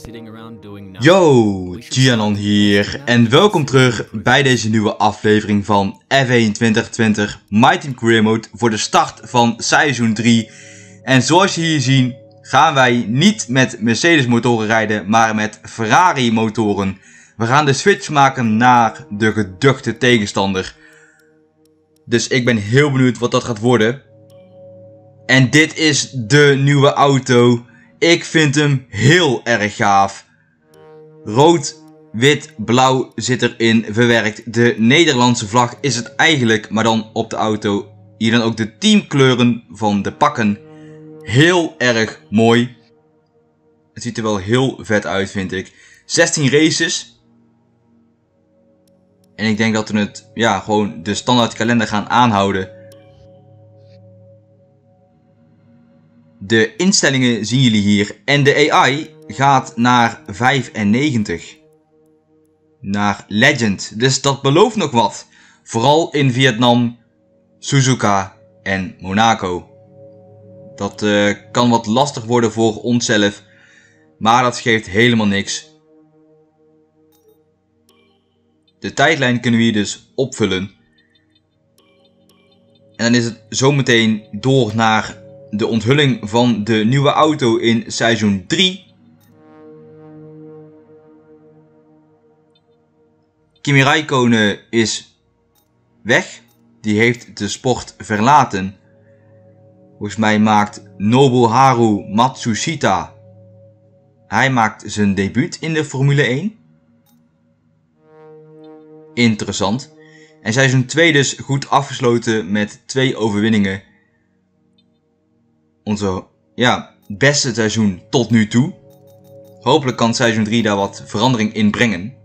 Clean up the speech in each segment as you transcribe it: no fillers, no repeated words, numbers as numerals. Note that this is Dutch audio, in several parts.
Yo, Gianon hier en welkom terug bij deze nieuwe aflevering van F1 2020 My Team Career Mode voor de start van seizoen 3. En zoals je hier ziet gaan wij niet met Mercedes motoren rijden, maar met Ferrari motoren. We gaan de switch maken naar de geduchte tegenstander. Dus ik ben heel benieuwd wat dat gaat worden. En dit is de nieuwe auto. Ik vind hem heel erg gaaf. Rood, wit, blauw zit erin verwerkt. De Nederlandse vlag is het eigenlijk, maar dan op de auto. Hier dan ook de teamkleuren van de pakken. Heel erg mooi. Het ziet er wel heel vet uit, vind ik. 16 races. En ik denk dat we het, ja, gewoon de standaard kalender gaan aanhouden. De instellingen zien jullie hier. En de AI gaat naar 95. Naar Legend. Dus dat belooft nog wat. Vooral in Vietnam, Suzuka en Monaco. Dat kan wat lastig worden voor onszelf. Maar dat geeft helemaal niks. De tijdlijn kunnen we hier dus opvullen. En dan is het zometeen door naar de onthulling van de nieuwe auto in seizoen 3. Kimi Räikkönen is weg. Die heeft de sport verlaten. Volgens mij maakt Nobuharu Matsushita. Hij maakt zijn debuut in de Formule 1. Interessant. En seizoen 2 dus goed afgesloten met 2 overwinningen. Onze beste seizoen tot nu toe. Hopelijk kan seizoen 3 daar wat verandering in brengen.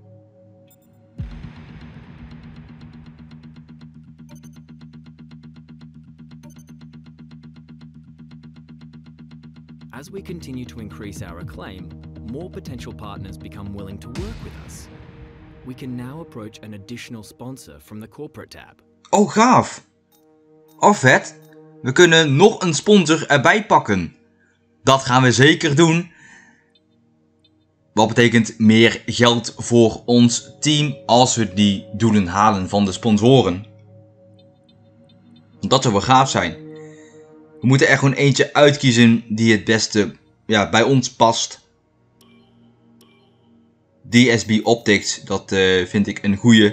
As we continue to increase our acclaim, more potential partners become willing to work with us. We can now approach an additional sponsor from the corporate tab. Oh, gaaf! Oh, vet! We kunnen nog een sponsor erbij pakken. Dat gaan we zeker doen. Wat betekent meer geld voor ons team als we die doelen halen van de sponsoren. Dat zou wel gaaf zijn. We moeten er gewoon eentje uitkiezen die het beste bij ons past. DSB Optics, dat vind ik een goeie.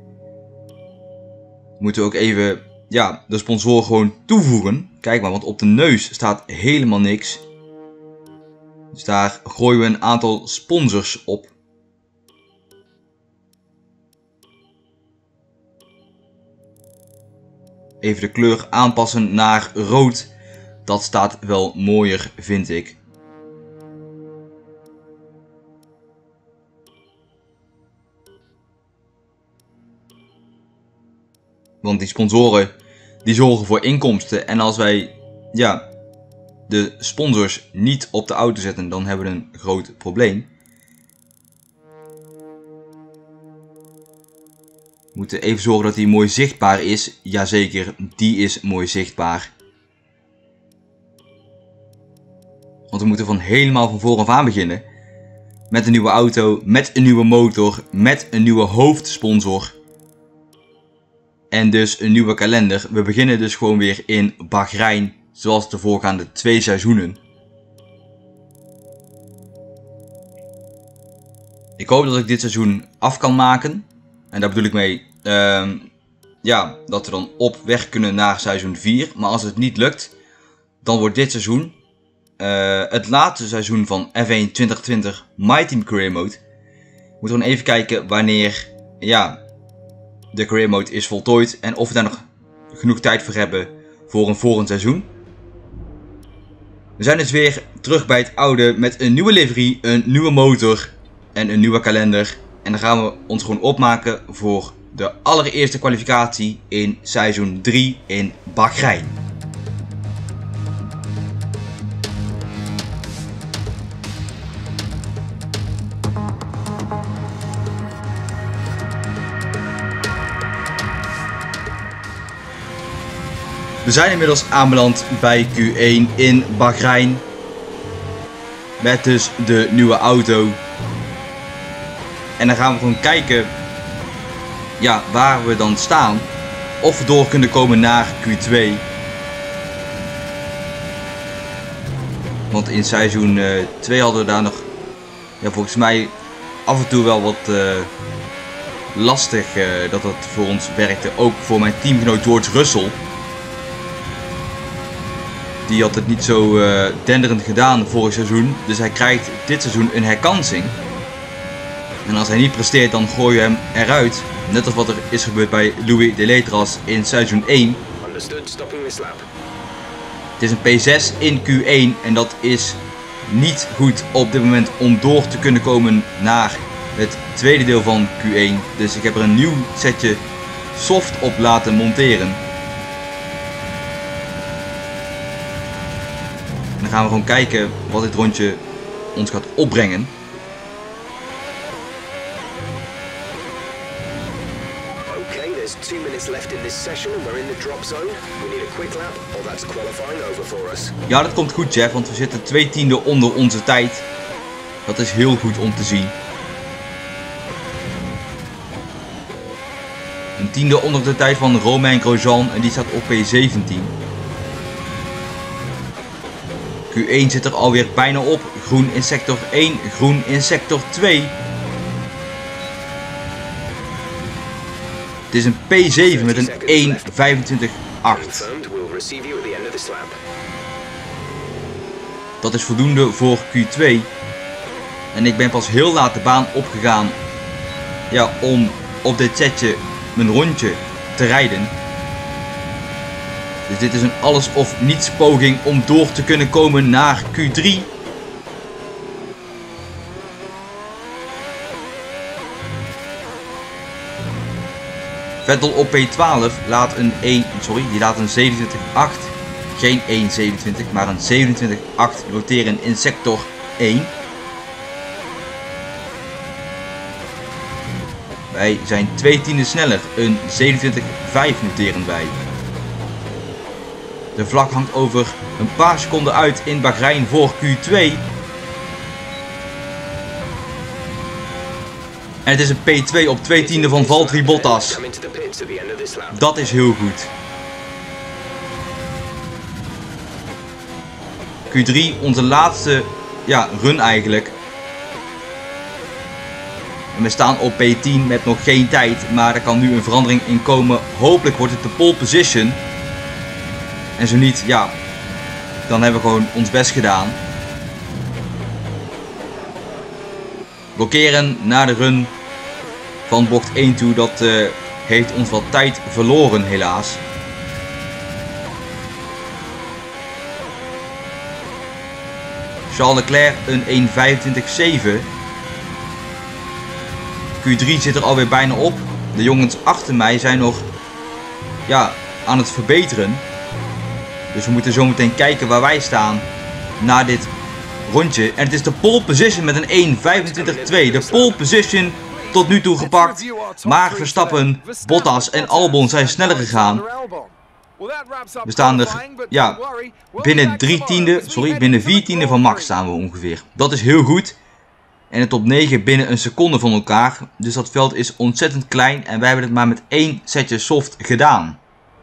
Moeten we ook even de sponsor gewoon toevoegen. Kijk maar, want op de neus staat helemaal niks. Dus daar gooien we een aantal sponsors op. Even de kleur aanpassen naar rood. Dat staat wel mooier, vind ik. Want die sponsoren die zorgen voor inkomsten. En als wij de sponsors niet op de auto zetten, dan hebben we een groot probleem. We moeten even zorgen dat die mooi zichtbaar is. Jazeker, die is mooi zichtbaar. Want we moeten helemaal van vooraf aan beginnen. Met een nieuwe auto, met een nieuwe motor, met een nieuwe hoofdsponsor. En dus een nieuwe kalender. We beginnen dus gewoon weer in Bahrein, zoals de voorgaande 2 seizoenen. Ik hoop dat ik dit seizoen af kan maken. En daar bedoel ik mee, dat we dan op weg kunnen naar seizoen 4. Maar als het niet lukt, dan wordt dit seizoen het laatste seizoen van F1 2020 My Team Career Mode. We moeten gewoon even kijken wanneer de Career Mode is voltooid. En of we daar nog genoeg tijd voor hebben voor een volgend seizoen. We zijn dus weer terug bij het oude met een nieuwe livery, een nieuwe motor en een nieuwe kalender. En dan gaan we ons gewoon opmaken voor de allereerste kwalificatie in seizoen 3 in Bahrein. We zijn inmiddels aanbeland bij Q1 in Bahrein. met dus de nieuwe auto. En dan gaan we gewoon kijken, ja, waar we dan staan. Of we door kunnen komen naar Q2. Want in seizoen 2 hadden we daar nog, ja, volgens mij af en toe wel wat lastig dat het voor ons werkte. Ook voor mijn teamgenoot George Russell. Die had het niet zo denderend gedaan vorig seizoen. Dus hij krijgt dit seizoen een herkansing. En als hij niet presteert, dan gooi je hem eruit. Net als wat er is gebeurd bij Louis Deletras in seizoen 1. Het is een P6 in Q1 en dat is niet goed op dit moment om door te kunnen komen naar het tweede deel van Q1. Dus ik heb er een nieuw setje soft op laten monteren. En dan gaan we gewoon kijken wat dit rondje ons gaat opbrengen. There's 2 minutes left in this session and we're in the drop zone. We need a quick lap or that's qualifying over for us. Ja, dat komt goed, Jeff, want we zitten 2 tienden onder onze tijd. Dat is heel goed om te zien. Een tiende onder de tijd van Romain Grosjean en die staat op P17. Q1 zit er alweer bijna op. Groen in sector 1, groen in sector 2. Het is een P7 met een 1.25.8. Dat is voldoende voor Q2. En ik ben pas heel laat de baan opgegaan, ja, om op dit setje mijn rondje te rijden. Dus dit is een alles of niets poging om door te kunnen komen naar Q3. Vettel op P12 laat een 27.8, geen 1.27, maar een 27.8 noteren in sector 1. Wij zijn 2 tienden sneller, een 27.5 noteren wij. De vlag hangt over een paar seconden uit in Bahrein voor Q2. En het is een P2 op 2 tienden van Valtteri Bottas. Dat is heel goed. Q3, onze laatste, ja, run eigenlijk. En we staan op P10 met nog geen tijd, maar er kan nu een verandering in komen. Hopelijk wordt het de pole position. En zo niet, ja, dan hebben we gewoon ons best gedaan. Blokkeren naar de run van bocht 1 toe, dat heeft ons wat tijd verloren helaas. Charles Leclerc een 1.25.7. Q3 zit er alweer bijna op. De jongens achter mij zijn nog, ja, aan het verbeteren. Dus we moeten zo meteen kijken waar wij staan na dit rondje. En het is de pole position met een 1.25.2. De pole position tot nu toe gepakt. Maar Verstappen, Bottas en Albon zijn sneller gegaan. We staan er, ja, binnen 4 tienden van Max staan we ongeveer. Dat is heel goed. En de top 9 binnen een seconde van elkaar. Dus dat veld is ontzettend klein. En wij hebben het maar met 1 setje soft gedaan.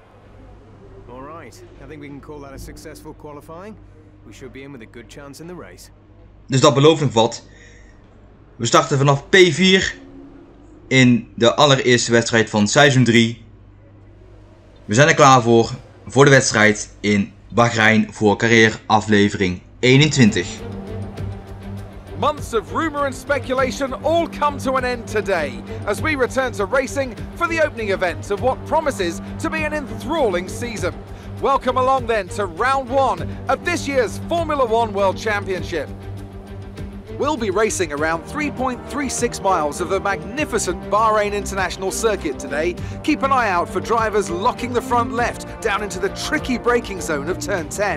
Dus dat belooft nog wat. We starten vanaf P4 in de allereerste wedstrijd van seizoen 3. We zijn er klaar voor de wedstrijd in Bahrein voor carrière aflevering 21. Months of rumour and speculation all come to an end today as we return to racing for the opening event of what promises to be an enthralling season. Welcome along then to round 1 of this year's Formula One World Championship. We'll be racing around 3.36 miles of the magnificent Bahrain International Circuit today. Keep an eye out for drivers locking the front left down into the tricky braking zone of turn 10.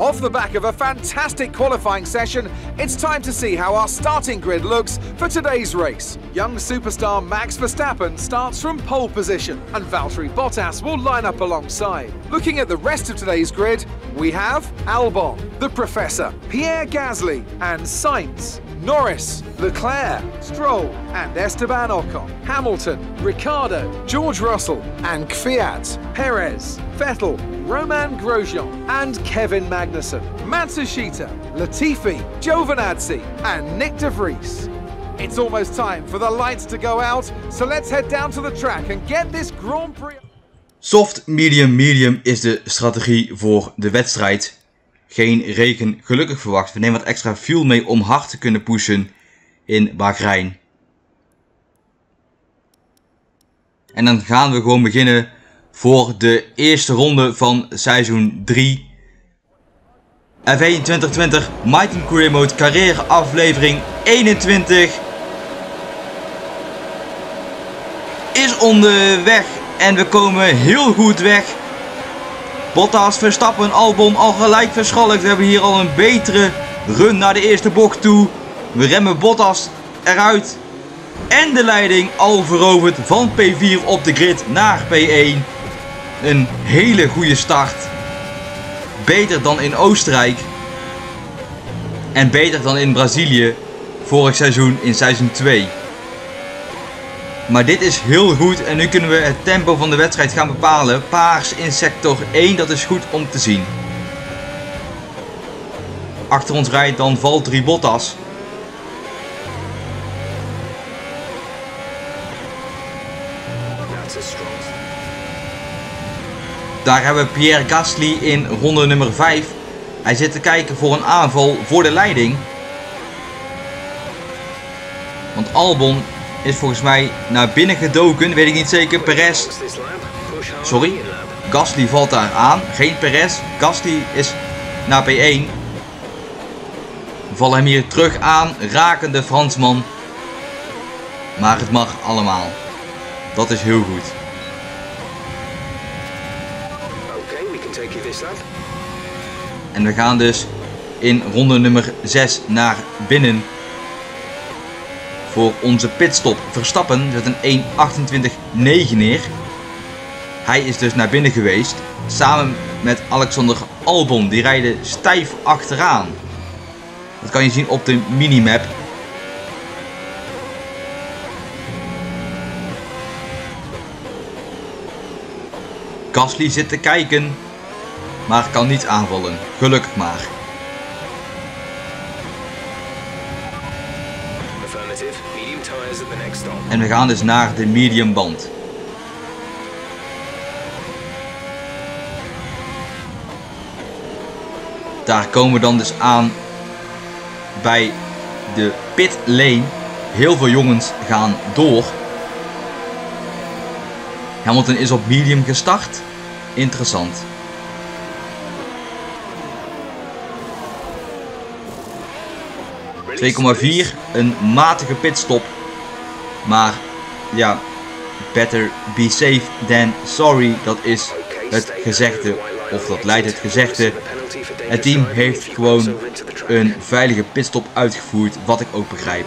Off the back of a fantastic qualifying session, it's time to see how our starting grid looks for today's race. Young superstar Max Verstappen starts from pole position, and Valtteri Bottas will line up alongside. Looking at the rest of today's grid, we have Albon, the Professor, Pierre Gasly and Sainz, Norris, Leclerc, Stroll and Esteban Ocon, Hamilton, Ricciardo, George Russell and Kvyat, Perez, Vettel, Romain Grosjean and Kevin Magnussen, Matsushita, Latifi, Giovinazzi and Nick de Vries. It's almost time for the lights to go out, so let's head down to the track and get this Grand Prix. Soft, medium, medium is de strategie voor de wedstrijd. Geen regen gelukkig verwacht. We nemen wat extra fuel mee om hard te kunnen pushen in Bahrein. En dan gaan we gewoon beginnen voor de eerste ronde van seizoen 3. F1 2020 My Team Career Mode carrière aflevering 21 is onderweg en we komen heel goed weg. Bottas, Verstappen, Albon al gelijk verschalkt. We hebben hier al een betere run naar de eerste bocht toe. We remmen Bottas eruit. En de leiding al veroverd van P4 op de grid naar P1. Een hele goede start. Beter dan in Oostenrijk. En beter dan in Brazilië vorig seizoen in seizoen 2. Maar dit is heel goed en nu kunnen we het tempo van de wedstrijd gaan bepalen. Paars in sector 1, dat is goed om te zien. Achter ons rijdt dan Valtteri Bottas. Daar hebben we Pierre Gasly in ronde nummer 5. Hij zit te kijken voor een aanval voor de leiding. Want Albon is volgens mij naar binnen gedoken, weet ik niet zeker. Perez, sorry, Gasly valt daar aan, geen Perez. Gasly is naar P1. We vallen hem hier terug aan, raken de Fransman. Maar het mag allemaal. Dat is heel goed. En we gaan dus in ronde nummer 6 naar binnen. Voor onze pitstop. Verstappen zet een 1.28.9 neer. Hij is dus naar binnen geweest. Samen met Alexander Albon. Die rijden stijf achteraan. Dat kan je zien op de minimap. Gasly zit te kijken. Maar kan niet aanvallen. Gelukkig maar. En we gaan dus naar de medium band. Daar komen we dan dus aan bij de pit lane. Heel veel jongens gaan door. Hamilton is op medium gestart. Interessant. .4, een matige pitstop. Maar ja, better be safe than sorry, dat is het gezegde, of dat leidt het gezegde. Het team heeft gewoon een veilige pitstop uitgevoerd, wat ik ook begrijp.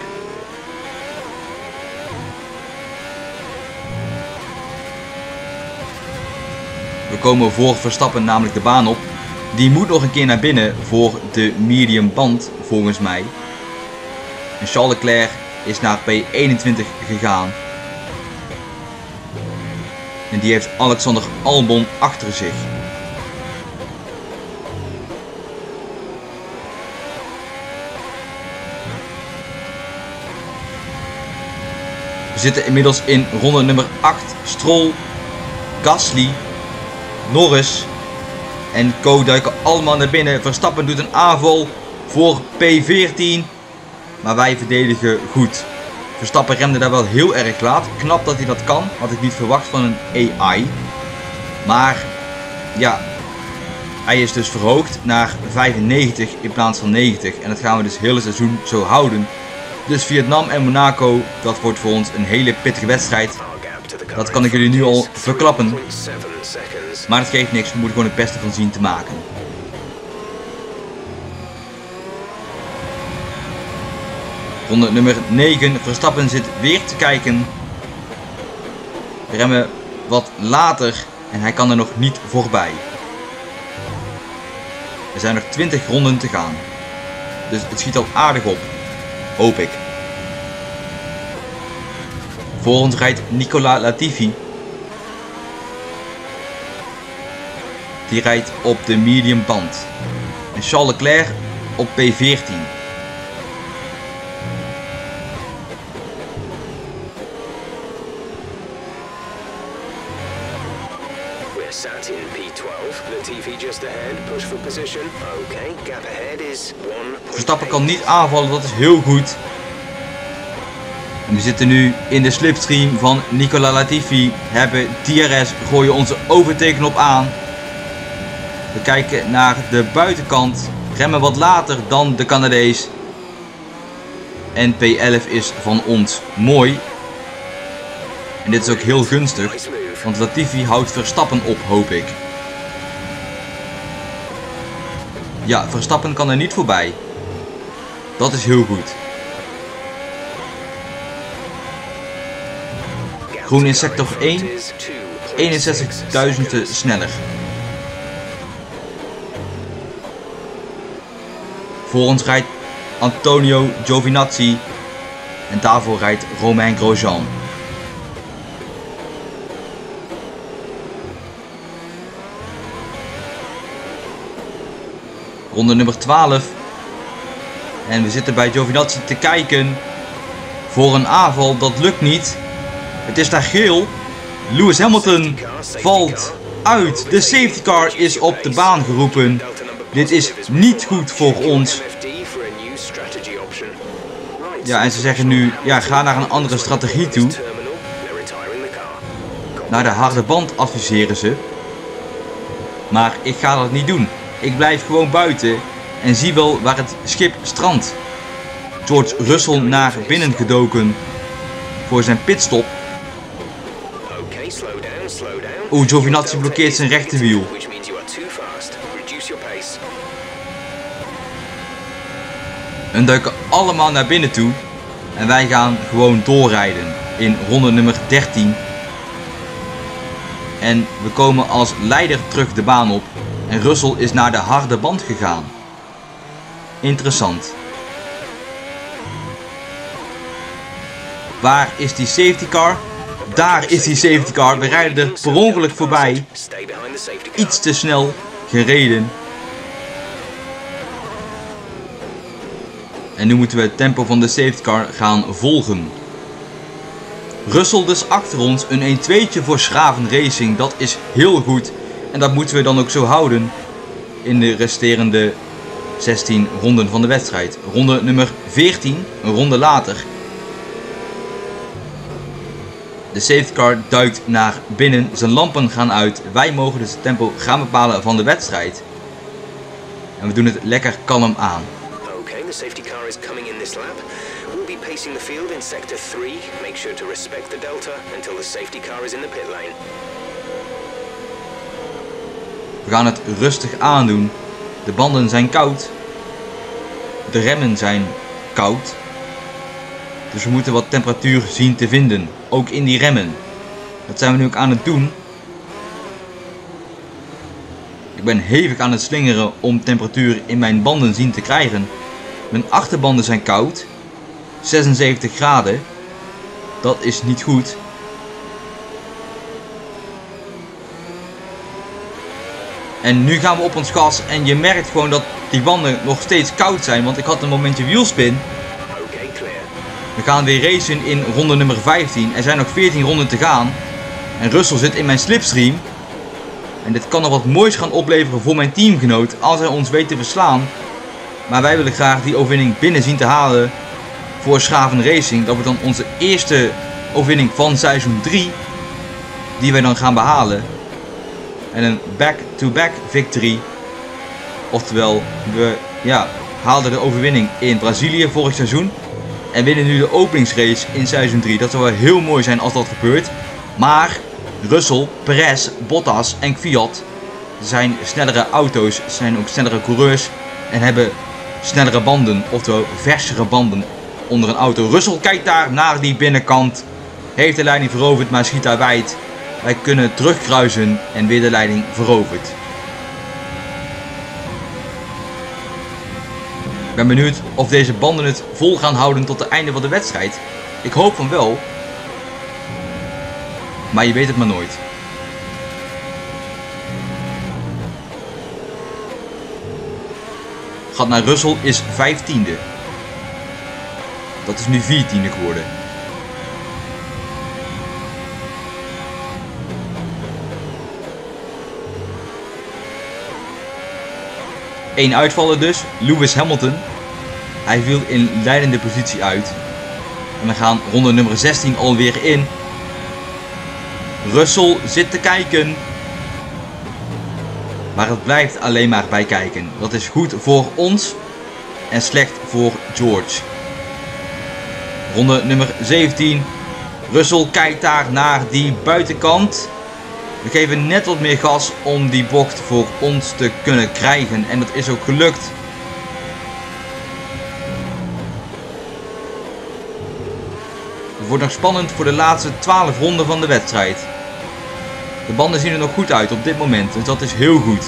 We komen voor Verstappen namelijk de baan op. Die moet nog een keer naar binnen voor de medium band, volgens mij. En Charles Leclerc is naar P21 gegaan. En die heeft Alexander Albon achter zich. We zitten inmiddels in ronde nummer 8. Stroll, Gasly, Norris en Co duiken allemaal naar binnen. Verstappen doet een aanval voor P14. Maar wij verdedigen goed. Verstappen remde daar wel heel erg laat. Knap dat hij dat kan. Had ik niet verwacht van een AI. Maar ja, hij is dus verhoogd naar 95 in plaats van 90. En dat gaan we dus het hele seizoen zo houden. Dus Vietnam en Monaco, dat wordt voor ons een hele pittige wedstrijd. Dat kan ik jullie nu al verklappen. Maar dat geeft niks, we moeten gewoon het beste van zien te maken. Ronde nummer 9. Verstappen zit weer te kijken. We remmen wat later en hij kan er nog niet voorbij. Er zijn nog 20 ronden te gaan. Dus het schiet al aardig op. Hoop ik. Voor ons rijdt Nicolas Latifi. Die rijdt op de medium band. En Charles Leclerc op P14. We're sat in P12. Latifi just ahead. Push for position. Okay, gap ahead is 1. Verstappen kan niet aanvallen, dat is heel goed. En we zitten nu in de slipstream van Nicolas Latifi. Hebben DRS, gooien onze overtakenknop aan. We kijken naar de buitenkant. Remmen wat later dan de Canadees. En P11 is van ons. Mooi. En dit is ook heel gunstig. Want Latifi houdt Verstappen op, hoop ik. Ja, Verstappen kan er niet voorbij. Dat is heel goed. Groen in sector 1. 61.000ste sneller. Voor ons rijdt Antonio Giovinazzi. En daarvoor rijdt Romain Grosjean. Ronde nummer 12. En we zitten bij Giovinazzi te kijken. Voor een aanval, dat lukt niet. Het is daar geel. Lewis Hamilton valt uit. De safety car is op de baan geroepen. Dit is niet goed voor ons. Ja, en ze zeggen nu, ja, ga naar een andere strategie toe. Naar de harde band adviseren ze. Maar ik ga dat niet doen. Ik blijf gewoon buiten en zie wel waar het schip strandt. George Russell naar binnen gedoken voor zijn pitstop. Oeh, Giovinazzi blokkeert zijn rechterwiel. Hun duiken allemaal naar binnen toe. En wij gaan gewoon doorrijden in ronde nummer 13. En we komen als leider terug de baan op. En Russell is naar de harde band gegaan. Interessant. Waar is die safety car? Daar is die safety car. We rijden er per ongeluk voorbij. Iets te snel gereden. En nu moeten we het tempo van de safety car gaan volgen. Russell dus achter ons. Een 1-2'tje voor Schraven Racing. Dat is heel goed. En dat moeten we dan ook zo houden in de resterende 16 ronden van de wedstrijd. Ronde nummer 14, een ronde later. De safety car duikt naar binnen, zijn lampen gaan uit. Wij mogen dus het tempo gaan bepalen van de wedstrijd. En we doen het lekker kalm aan. Okay, the safety car is coming in this lap. We'll be pacing the field in sector 3. Make sure to respect the delta until the safety car is in the pit lane. We gaan het rustig aandoen. De banden zijn koud. De remmen zijn koud. Dus we moeten wat temperatuur zien te vinden. Ook in die remmen. Dat zijn we nu ook aan het doen. Ik ben hevig aan het slingeren om temperatuur in mijn banden zien te krijgen. Mijn achterbanden zijn koud. 76 graden. Dat is niet goed. En nu gaan we op ons gas en je merkt gewoon dat die banden nog steeds koud zijn. Want ik had een momentje wielspin. We gaan weer racen in ronde nummer 15. Er zijn nog 14 ronden te gaan. En Russell zit in mijn slipstream. En dit kan nog wat moois gaan opleveren voor mijn teamgenoot als hij ons weet te verslaan. Maar wij willen graag die overwinning binnen zien te halen voor Schraven Racing. Dat wordt dan onze eerste overwinning van seizoen 3 die wij dan gaan behalen. En een back-to-back victory. Oftewel, we haalden de overwinning in Brazilië vorig seizoen. En winnen nu de openingsrace in seizoen 3. Dat zou wel heel mooi zijn als dat gebeurt. Maar Russell, Perez, Bottas en Kvyat zijn snellere auto's, zijn ook snellere coureurs. En hebben snellere banden, oftewel versere banden onder een auto. Russell kijkt daar naar die binnenkant. Heeft de leiding veroverd, maar schiet daar wijd. Wij kunnen terugkruisen en weer de leiding veroverd. Ik ben benieuwd of deze banden het vol gaan houden tot het einde van de wedstrijd. Ik hoop van wel. Maar je weet het maar nooit. Gat naar Russell is 15e. Dat is nu 14e geworden. Eén uitvaller dus, Lewis Hamilton. Hij viel in leidende positie uit. En we gaan ronde nummer 16 alweer in. Russell zit te kijken. Maar het blijft alleen maar bij kijken. Dat is goed voor ons en slecht voor George. Ronde nummer 17. Russell kijkt daar naar die buitenkant. We geven net wat meer gas om die bocht voor ons te kunnen krijgen. En dat is ook gelukt. Het wordt nog spannend voor de laatste 12 ronden van de wedstrijd. De banden zien er nog goed uit op dit moment. Dus dat is heel goed.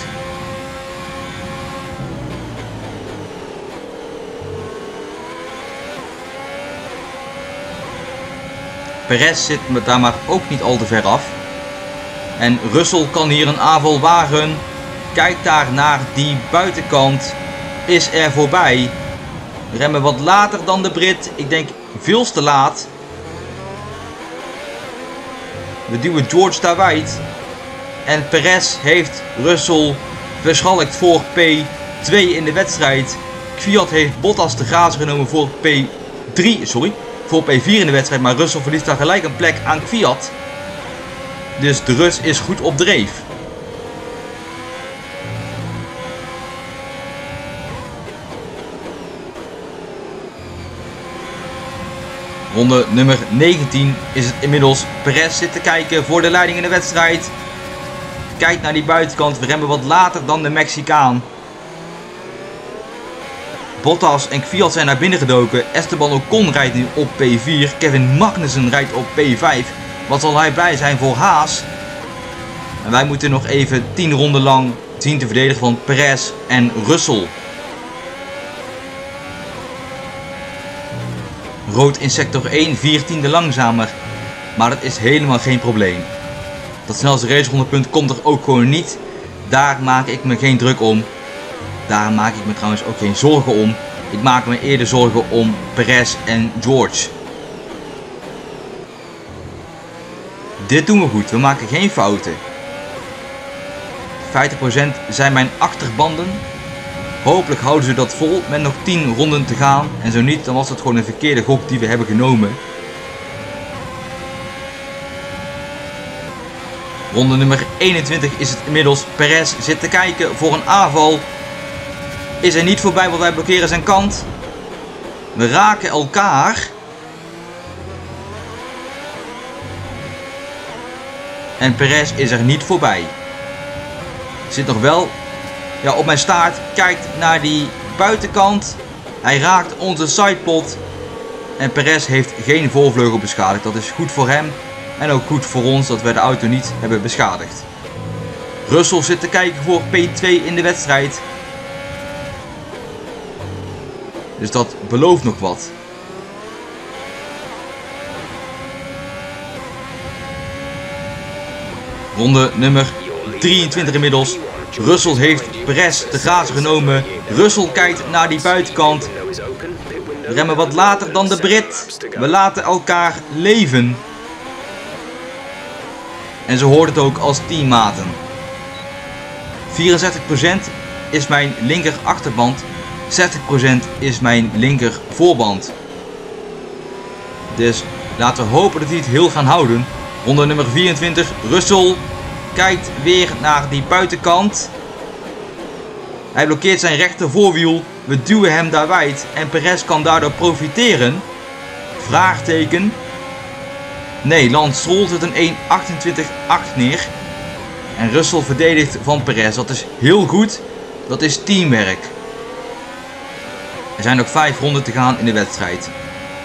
Perez zit daar maar ook niet al te ver af. En Russell kan hier een aanval wagen. Kijkt daar naar die buitenkant. Is er voorbij. Remmen wat later dan de Brit. Ik denk veel te laat. We duwen George daar wijd. En Perez heeft Russell verschalkt voor P2 in de wedstrijd. Kvyat heeft Bottas te grazen genomen voor voor P4 in de wedstrijd. Maar Russell verliest daar gelijk een plek aan Kvyat. Dus de Rus is goed op dreef. Ronde nummer 19 is het inmiddels. Perez zit te kijken voor de leiding in de wedstrijd. Kijkt naar die buitenkant. We remmen wat later dan de Mexicaan. Bottas en Kvyat zijn naar binnen gedoken. Esteban Ocon rijdt nu op P4. Kevin Magnussen rijdt op P5. Wat zal hij blij zijn voor Haas. En wij moeten nog even 10 ronden lang zien te verdedigen van Perez en Russell. Rood in sector 1, 14e langzamer. Maar dat is helemaal geen probleem. Dat snelste racerondepunt komt er ook gewoon niet. Daar maak ik me geen druk om. Daar maak ik me trouwens ook geen zorgen om. Ik maak me eerder zorgen om Perez en George. Dit doen we goed. We maken geen fouten. 50% zijn mijn achterbanden. Hopelijk houden ze dat vol met nog 10 ronden te gaan. En zo niet, dan was het gewoon een verkeerde gok die we hebben genomen. Ronde nummer 21 is het inmiddels. Perez zit te kijken voor een aanval. Is er niet voorbij, want wij blokkeren zijn kant. We raken elkaar. En Perez is er niet voorbij. Zit nog wel op mijn staart. Kijkt naar die buitenkant. Hij raakt onze sidepod. En Perez heeft geen voorvleugel beschadigd. Dat is goed voor hem. En ook goed voor ons dat we de auto niet hebben beschadigd. Russell zit te kijken voor P2 in de wedstrijd. Dus dat belooft nog wat. Ronde nummer 23 inmiddels. Russell heeft Perez te grazen genomen. Russell kijkt naar die buitenkant. We remmen wat later dan de Brit. We laten elkaar leven. En zo hoort het ook als teammaten. 64% is mijn linker achterband. 60% is mijn linker voorband. Dus laten we hopen dat die het heel gaan houden. Ronde nummer 24. Russell kijkt weer naar die buitenkant. Hij blokkeert zijn rechter voorwiel. We duwen hem daar wijd. En Perez kan daardoor profiteren. Vraagteken. Nee, Lance Stroll zet een 1.28.8 neer. En Russell verdedigt van Perez. Dat is heel goed. Dat is teamwerk. Er zijn nog 5 ronden te gaan in de wedstrijd.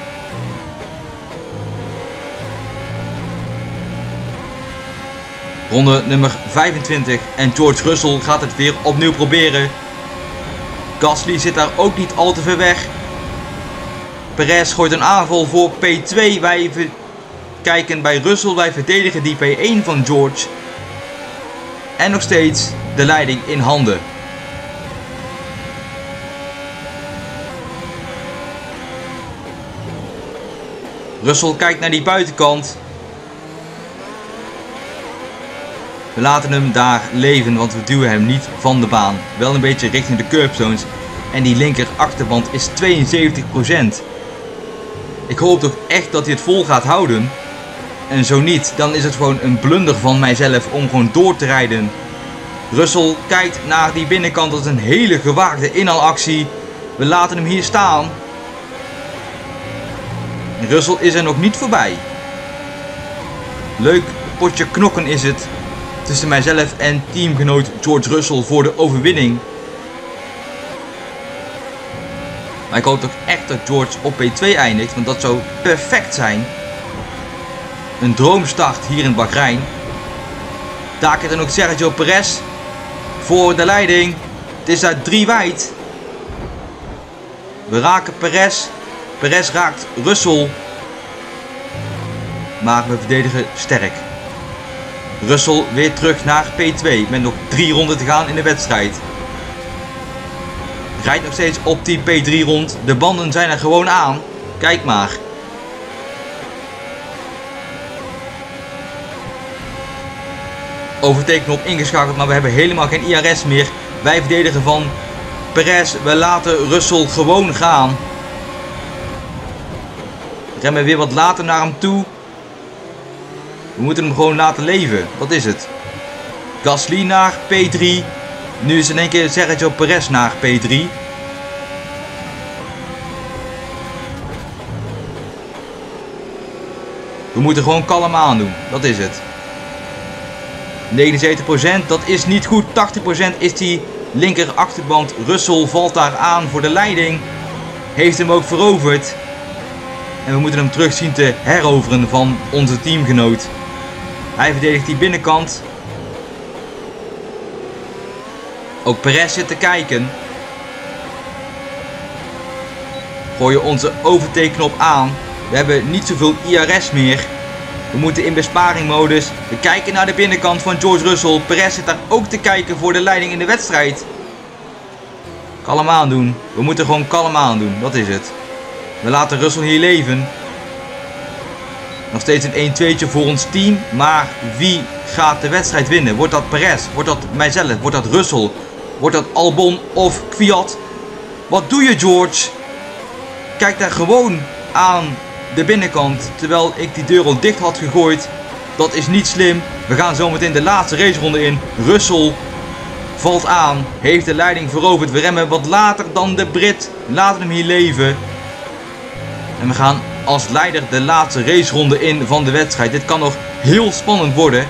Ronde nummer 25 en George Russell gaat het weer opnieuw proberen. Gasly zit daar ook niet al te ver weg. Perez gooit een aanval voor P2. Wij kijken bij Russell, wij verdedigen die P1 van George. En nog steeds de leiding in handen. Russell kijkt naar die buitenkant. We laten hem daar leven, want we duwen hem niet van de baan. Wel een beetje richting de curbstones. En die linker achterband is 72%. Ik hoop toch echt dat hij het vol gaat houden. En zo niet, dan is het gewoon een blunder van mijzelf om gewoon door te rijden. Russell kijkt naar die binnenkant. Dat is een hele gewaagde inhaalactie. We laten hem hier staan. Russell is er nog niet voorbij. Leuk potje knokken is het tussen mijzelf en teamgenoot George Russell voor de overwinning. Maar ik hoop toch echt dat George op P2 eindigt, want dat zou perfect zijn. Een droomstart hier in Bahrein. Daar krijgt dan ook Sergio Perez voor de leiding. Het is daar 3 wijd. We raken Perez. Perez raakt Russell. Maar we verdedigen sterk. Russell weer terug naar P2 met nog 3 ronden te gaan in de wedstrijd. Rijdt nog steeds op die P3 rond. De banden zijn er gewoon aan. Kijk maar. Overtakenknop ingeschakeld, maar we hebben helemaal geen IRS meer. Wij verdedigen van Perez. We laten Russell gewoon gaan. Remmen weer wat later naar hem toe. We moeten hem gewoon laten leven. Dat is het. Gasly naar P3. Nu is in één keer Sergio Perez naar P3. We moeten gewoon kalm aandoen. Dat is het. 79%, dat is niet goed. 80% is die linker achterband. Russell valt daar aan voor de leiding. Heeft hem ook veroverd. En we moeten hem terug zien te heroveren van onze teamgenoot. Hij verdedigt die binnenkant. Ook Perez zit te kijken. Gooien onze overtake-knop aan. We hebben niet zoveel IRS meer. We moeten in besparingmodus. We kijken naar de binnenkant van George Russell. Perez zit daar ook te kijken voor de leiding in de wedstrijd. Kalm aandoen. We moeten gewoon kalm aandoen. Dat is het. We laten Russell hier leven. Nog steeds een 1-2'tje voor ons team. Maar wie gaat de wedstrijd winnen? Wordt dat Perez? Wordt dat mijzelf? Wordt dat Russell? Wordt dat Albon of Kvyat? Wat doe je, George? Kijk daar gewoon aan de binnenkant. Terwijl ik die deur al dicht had gegooid. Dat is niet slim. We gaan zometeen de laatste raceronde in. Russell valt aan. Heeft de leiding veroverd. We remmen wat later dan de Brit. Laten hem hier leven. En we gaan als leider de laatste raceronde in van de wedstrijd. Dit kan nog heel spannend worden.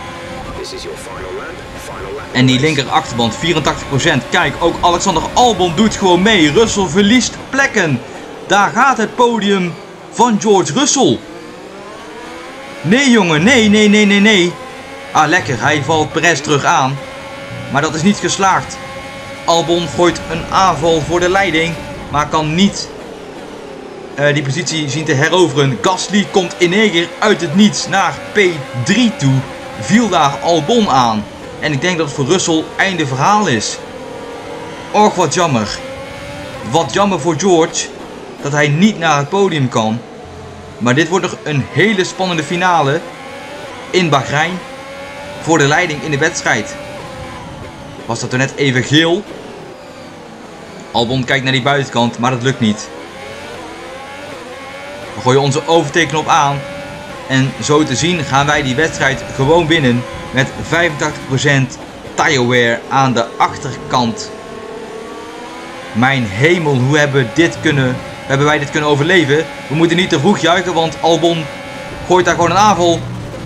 En die linker achterband 84%. Kijk, ook Alexander Albon doet gewoon mee. Russell verliest plekken. Daar gaat het podium van George Russell. Nee jongen, nee. Ah lekker, hij valt Perez terug aan. Maar dat is niet geslaagd. Albon gooit een aanval voor de leiding. Maar kan niet die positie zien te heroveren. Gasly komt in één keer uit het niets naar P3 toe. Viel daar Albon aan. En ik denk dat het voor Russell einde verhaal is. Och, wat jammer. Wat jammer voor George dat hij niet naar het podium kan. Maar dit wordt nog een hele spannende finale in Bahrein voor de leiding in de wedstrijd. Was dat er net even geel? Albon kijkt naar die buitenkant, maar dat lukt niet. We gooien onze overtake-knop aan. En zo te zien gaan wij die wedstrijd gewoon winnen met 85% tire wear aan de achterkant. Mijn hemel, hoe hebben wij dit kunnen overleven? We moeten niet te vroeg juichen, want Albon gooit daar gewoon een aanval.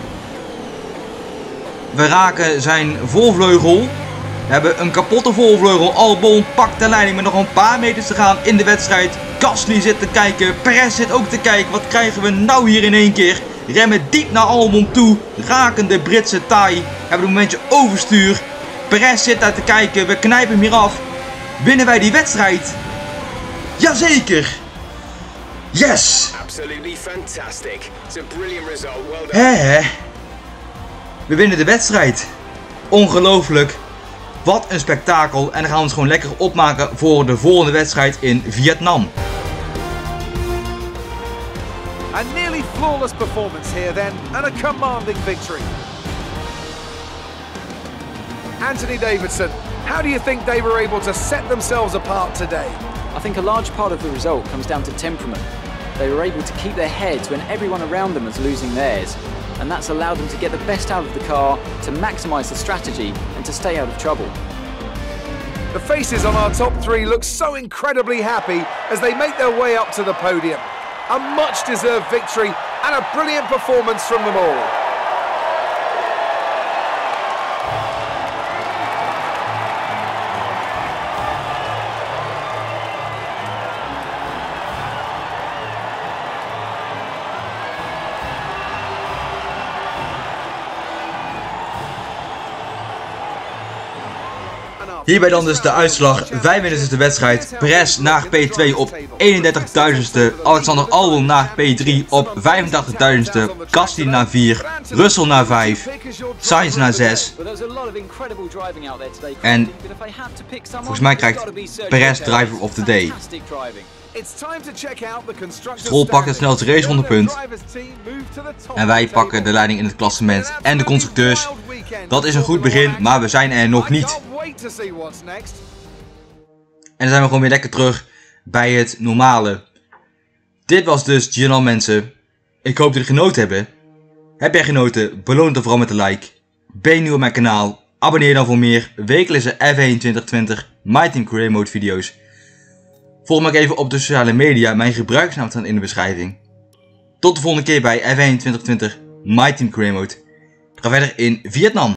We raken zijn voorvleugel. We hebben een kapotte voorvleugel. Albon pakt de leiding met nog een paar meters te gaan in de wedstrijd. Gasly zit te kijken. Perez zit ook te kijken. Wat krijgen we nou hier in één keer? remmen diep naar Albon toe, raken de Britse taai, hebben een momentje overstuur. Perez zit daar te kijken, we knijpen hem hier af. Winnen wij die wedstrijd? Jazeker! Yes! Absolutely fantastic. It's a brilliant result. Well done. We winnen de wedstrijd. Ongelooflijk. Wat een spektakel. En dan gaan we ons gewoon lekker opmaken voor de volgende wedstrijd in Vietnam. A nearly flawless performance here then, and a commanding victory. Anthony Davidson, how do you think they were able to set themselves apart today? I think a large part of the result comes down to temperament. They were able to keep their heads when everyone around them was losing theirs, and that's allowed them to get the best out of the car, to maximise the strategy and to stay out of trouble. The faces on our top three look so incredibly happy as they make their way up to the podium. A much-deserved victory and a brilliant performance from them all. Hierbij dan dus de uitslag. Wij winnen dus de wedstrijd. Perez naar P2 op 31.000ste. Alexander Albon naar P3 op 85.000ste. Gasly naar 4. Russell naar 5. Sainz naar 6. En volgens mij krijgt Perez Driver of the Day. Stroll pakt het snelste racerondepunt. En wij pakken de leiding in het klassement en de constructeurs. Dat is een goed begin, maar we zijn er nog niet. En dan zijn we gewoon weer lekker terug bij het normale. Dit was dus GNL mensen. Ik hoop dat jullie genoten hebben. Heb jij genoten? Beloon het dan vooral met een like. Ben je nieuw op mijn kanaal? Abonneer dan voor meer wekelijkse F1 2020 My Team Career Mode video's. Volg me ook even op de sociale media. Mijn gebruikersnaam staat in de beschrijving. Tot de volgende keer bij F1 2020 My Team Career Mode. Ik ga verder in Vietnam.